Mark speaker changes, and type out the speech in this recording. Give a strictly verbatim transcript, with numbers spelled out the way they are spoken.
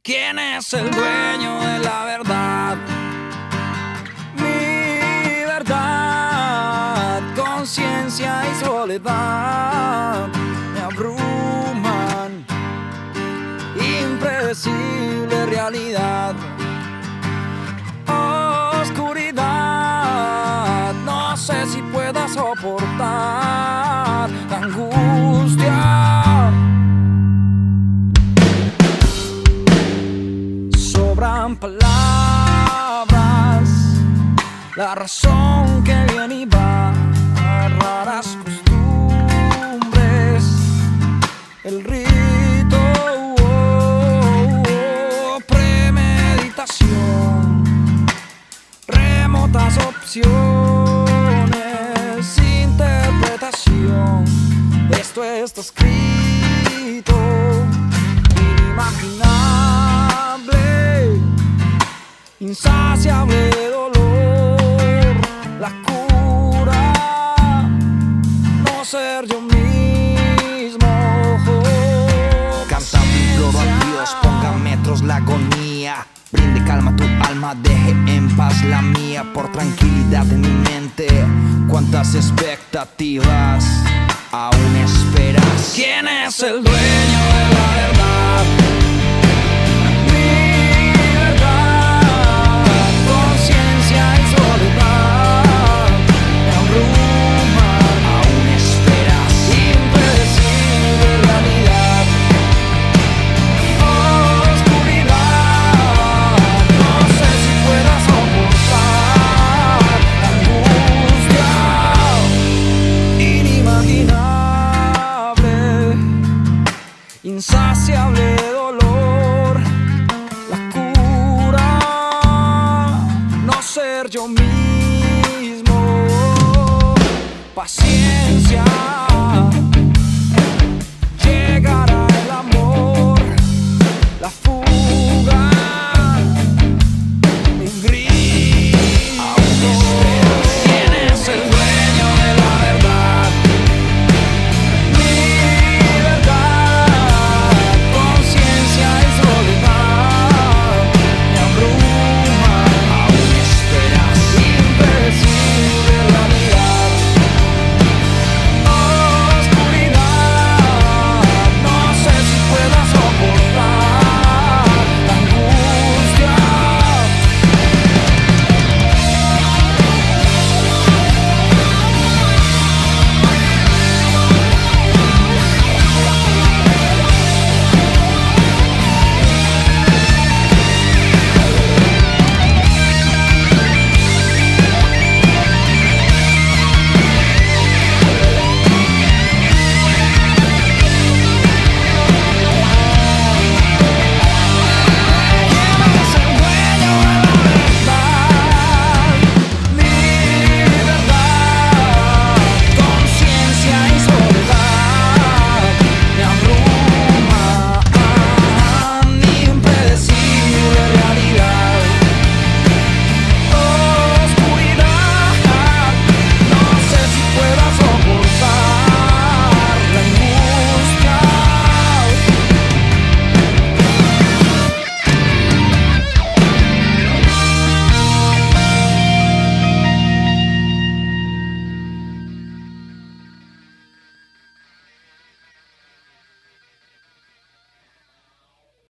Speaker 1: ¿Quién es el dueño de la verdad? Mi verdad, conciencia y soledad me abruman. Impredecible realidad, oscuridad. No sé si pueda soportar la angustia. Sobran palabras, la razón que viene y va, raras costumbres, el rito, oh, oh, premeditación, remotas opciones, interpretación. Esto está escrito, inimaginable, insaciable dolor, la cura, no ser yo mismo.
Speaker 2: Cantando imploro a Dios, ponga metros la agonía, brinde calma a tu alma, deje en paz la mía. Por tranquilidad en mi mente, cuántas expectativas aún esperas.
Speaker 1: ¿Quién es el dueño de la verdad? Insaciable dolor, la cura, no ser yo mismo. Paciencia.